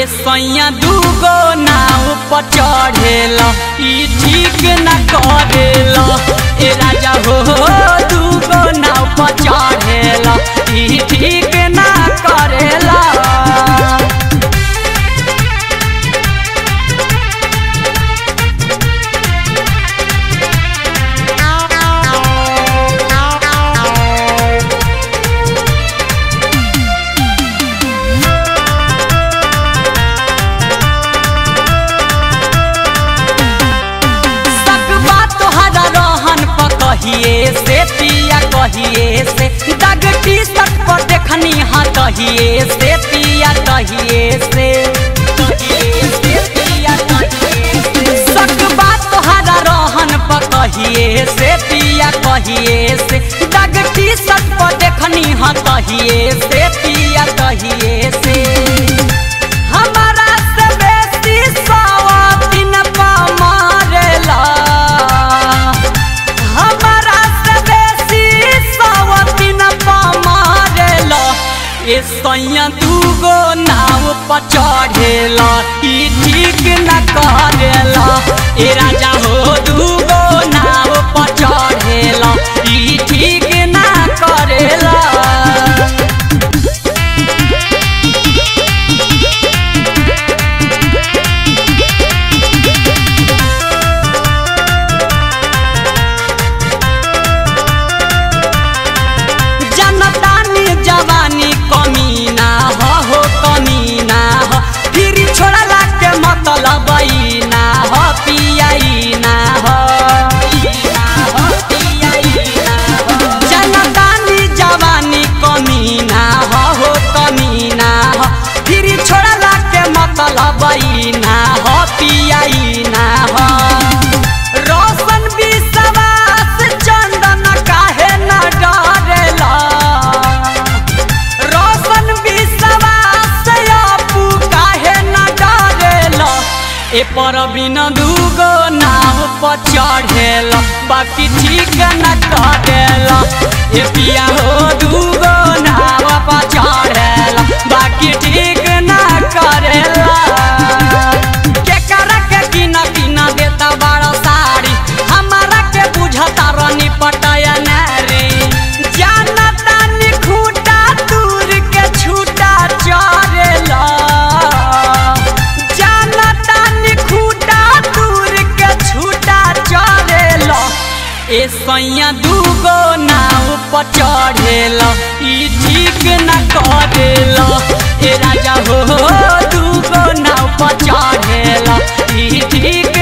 सैया दूगो नाव पर चढ़ेला ई ठीक न करेला। ए राजा हो दूगो नाव पर चढ़ेला ई ठीक न करेला। कहिए से पिया कहिए से दाग टी शर्ट पर देखनी हाँ कहिए से पिया कहिए से सक बात तोहरा रहन पर कहिए से पिया कहिए से दाग टी शर्ट पर देखनी हाँ कहिए से पिया कहिए से। हमारा से बेसी सवातीन पा मारेला ए सैया दूगो नाव पर चढ़ेला ई ठीक न करेला। ए राजा हो दूगो नाव पर चढ़ेला ई ठीक न करेला। जनतानी जवानी कमीना हो कमीना हो फिर छोड़ला के मतलब ना हो पियाईना हो जनतानी जवानी कमीना हो कमीना हो फिर छोड़ला के मतलब ना हो पियाईना हो। रोशन विश्वास चंदन काहे न डरेला ए पर बिना दूगो नाव पर चढ़ेला बाकी ठीक न करेला। ए पिया हो दूगो नाव पर चढ़ेला बाकी ठीक न करेला। केकरा के किना किना देता बड़ा साड़ी हमारा के बुझता रानी पटाया नारी जानता नि खूटा दूर के छूटा चढ़ेला ए सैया दूगो नाव पर चढ़ेला ई ठीक न करेला। ए राजा हो दूगो नाव पर चढ़ेला ई ठीक